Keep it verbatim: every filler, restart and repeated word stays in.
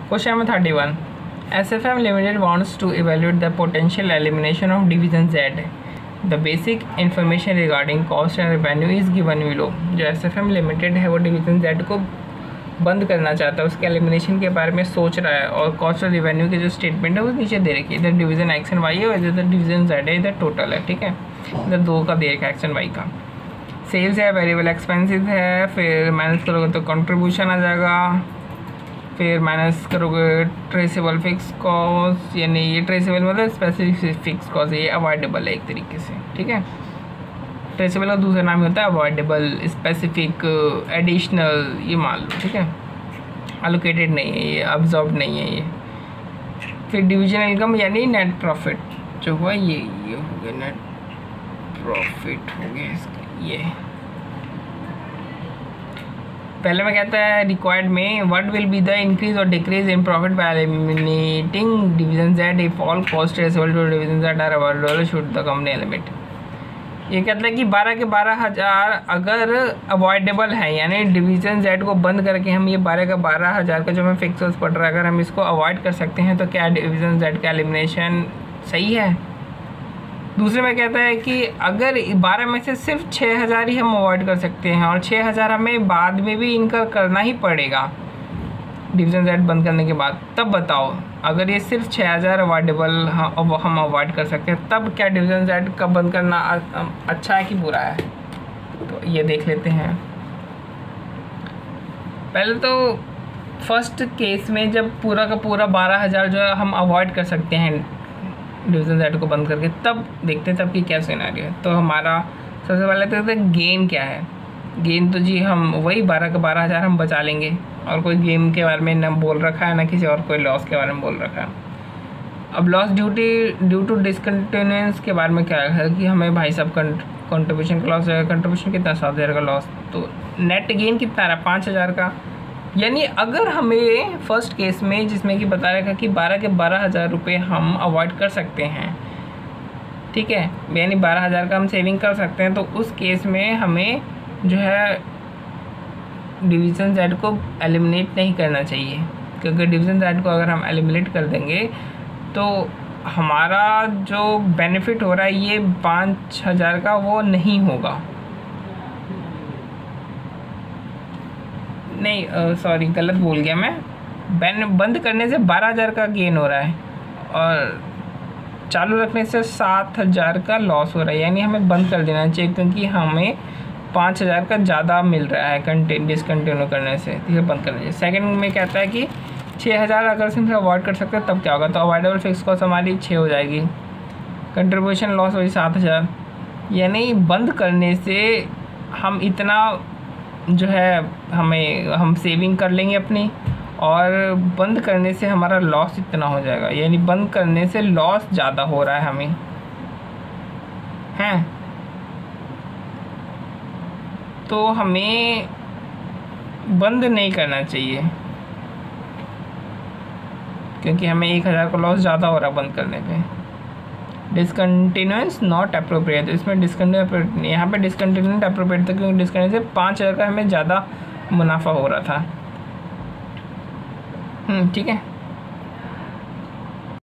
Question number thirty one, S F M limited wants to evaluate the potential elimination of division Z. The basic information regarding cost and revenue is given below. जो S F M limited है वो division Z को बंद करना चाहता है, उसके elimination के बारे में सोच रहा है, और कॉस्ट और रेवेन्यू की जो स्टेटमेंट है वो नीचे दे रखी है। इधर डिवीजन एक्स एंड वाई है और इधर डिवीजन जेड है, इधर टोटल है, ठीक है। इधर दो का दे रखा है एक्स एंड वाई का। सेल्स है, वेरिएबल एक्सपेंसेस है, फिर माइनस करोगे तो कंट्रीब्यूशन आ जाएगा, फिर माइनस करोगे ट्रेसेबल फिक्स कॉस्ट, यानी ये ट्रेसेबल मतलब स्पेसिफिक फिक्स कॉस्ट, ये अवॉइडेबल है एक तरीके से, ठीक है। ट्रेसेबल का दूसरा नाम होता है अवॉइडेबल, स्पेसिफिक, एडिशनल, ये मान लो, ठीक है। एलोकेटेड नहीं है ये, अब्जॉर्ब नहीं है ये। फिर डिविजन इनकम यानी नेट प्रॉफिट जो हुआ ये ये हो गया, नेट प्रॉफिट हो गया इसका। ये पहले में कहता है रिक्वायर्ड में what will be the increase और decrease in profit by eliminating division Z if all cost traceable to division Z are avoidable should the company limit. ये कहता है कि बारह के बारह हज़ार अगर अवॉइडेबल है, यानी डिवीजन जेड को बंद करके हम ये बारह का बारह हज़ार का जो हमें फिक्स कॉस्ट पड़ रहा है अगर हम इसको अवॉइड कर सकते हैं तो क्या डिवीजन जेड का एलिमिनेशन सही है। दूसरे में कहता है कि अगर बारह में से सिर्फ छः हज़ार ही हम अवॉइड कर सकते हैं और छः हज़ार हमें बाद में भी इनका करना ही पड़ेगा डिवीजन जेड बंद करने के बाद, तब बताओ अगर ये सिर्फ छः हज़ार अवॉइडेबल हम हम अवॉइड कर सकते हैं तब क्या डिवीजन जेड का बंद करना अच्छा है कि बुरा है। तो ये देख लेते हैं। पहले तो फर्स्ट केस में जब पूरा का पूरा बारह हज़ार जो है हम अवॉइड कर सकते हैं डिवीजन जेड को बंद करके, तब देखते हैं तब की क्या सिनेरियो है। तो हमारा सबसे पहले तो गेन क्या है। गेन तो जी हम वही बारह का बारह हज़ार हम बचा लेंगे, और कोई गेम के बारे में ना बोल रखा है ना किसी और कोई लॉस के बारे में बोल रखा है। अब loss duty due to discontinuance के बारे में क्या है कि हमें भाई साहब कंट्रीब्यूशन का लॉस है। कंट्रीब्यूशन कितना, सात हज़ार का लॉस, तो नेट गेन कितना रहा, पाँच हज़ार का। यानी अगर हमें फर्स्ट केस में जिसमें कि बता रखा कि बारह के बारह हज़ार रुपये हम अवॉइड कर सकते हैं, ठीक है, यानी बारह हज़ार का हम सेविंग कर सकते हैं, तो उस केस में हमें जो है डिवीज़न जेड को एलिमिनेट नहीं करना चाहिए, क्योंकि डिवीज़न जेड को अगर हम एलिमिनेट कर देंगे तो हमारा जो बेनिफिट हो रहा है ये पाँच हज़ार का वो नहीं होगा। नहीं सॉरी गलत बोल गया मैं, बैन बंद करने से बारह हज़ार का गेन हो रहा है और चालू रखने से सात हज़ार का लॉस हो रहा है, यानी हमें बंद कर देना चाहिए क्योंकि हमें पाँच हज़ार का ज़्यादा मिल रहा है कंटिन्यू डिसकंटिन्यू करने से, इसे बंद करना चाहिए। सेकंड में कहता है कि छः हज़ार अगर सिर्फ अवॉइड कर सकते हैं तब क्या होगा, तो अवॉइडेबल फिक्स कॉस्ट हमारी छः हो जाएगी, कंट्रीब्यूशन लॉस वही सात हज़ार। यानी बंद करने से हम इतना जो है हमें हम सेविंग कर लेंगे अपनी, और बंद करने से हमारा लॉस इतना हो जाएगा, यानी बंद करने से लॉस ज़्यादा हो रहा है हमें, हैं। तो हमें बंद नहीं करना चाहिए क्योंकि हमें एक हज़ार का लॉस ज़्यादा हो रहा है बंद करने पे। डिसकंटिन्यूएंस नॉट अप्रोप्रिएट, इसमें डिसकंटिन्यू यहाँ पे डिसकंटिन्यूएंट अप्रोप्रिएट था क्योंकि डिसकंटिन्यू से पाँच हज़ार का हमें ज़्यादा मुनाफा हो रहा था। ठीक है।